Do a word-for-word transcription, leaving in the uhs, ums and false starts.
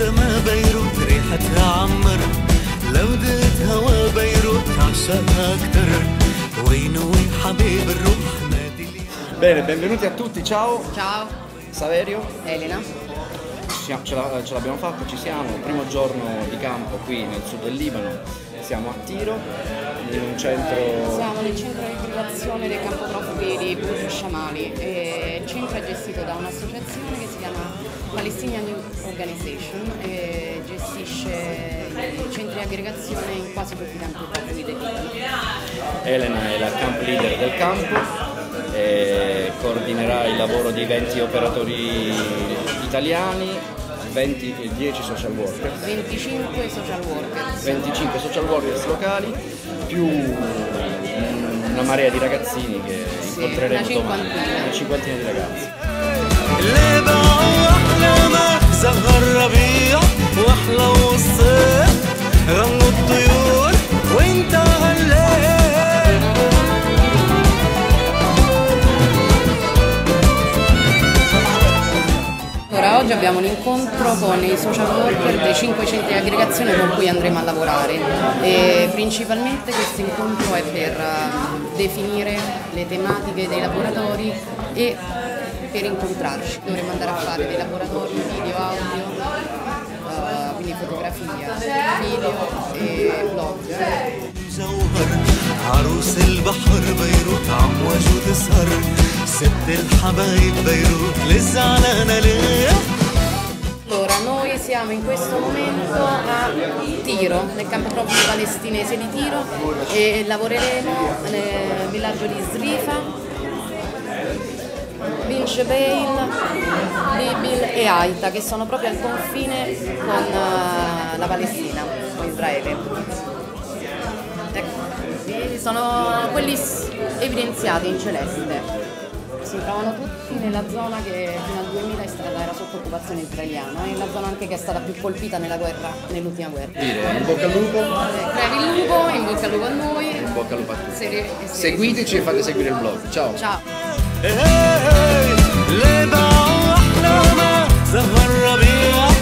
سما بيروت ريحتها عمر لو دقت هوا بيروت عشقها أكتر وين وين حبيب الروح نادي لي. Bene, benvenuti a tutti, ciao. Ciao, Saverio. Elena. Ce l'abbiamo fatta, ci siamo, primo giorno di campo qui nel sud del Libano, siamo a Tiro, in un centro... Siamo nel centro di aggregazione del campo profughi di Burj Shamali e il centro è gestito da un'associazione che si chiama Palestinian Youth Organization e gestisce i centri di aggregazione in quasi tutti i campi profughi del Libano. Elena è la camp leader del campo e coordinerà il lavoro di venti operatori italiani, venti, dieci social worker, venticinque social workers, venticinque social workers locali, più una marea di ragazzini che sì, incontreremo una domani, cinquantina. una cinquantina di ragazzi. Oggi abbiamo un incontro con i social worker dei cinque centri di aggregazione con cui andremo a lavorare e principalmente questo incontro è per definire le tematiche dei laboratori e per incontrarci. Dovremo andare a fare dei laboratori video, audio, uh, quindi fotografia, video e blog. عروس البحر بيروت عمواج وتسهر ست الحبايب بيروت للزعلانة ليه. Allora, noi siamo in questo momento a Tiro, nel campo profughi palestinese di Tiro e lavoreremo nel villaggio di Srifa, Bin Shebeil, Bibil e Aita, che sono proprio al confine con uh, la Palestina, con Israele. Sono quelli evidenziati in celeste, si trovano tutti nella zona che fino al duemila è stata, era sotto occupazione israeliana e la zona anche che è stata più colpita nella guerra, nell'ultima guerra. Dire, in bocca al lupo. Crepi il lupo, in bocca al lupo a noi. In bocca al lupo a tutti. Seri- Seguiteci e fate seguire il blog. Ciao. Ciao.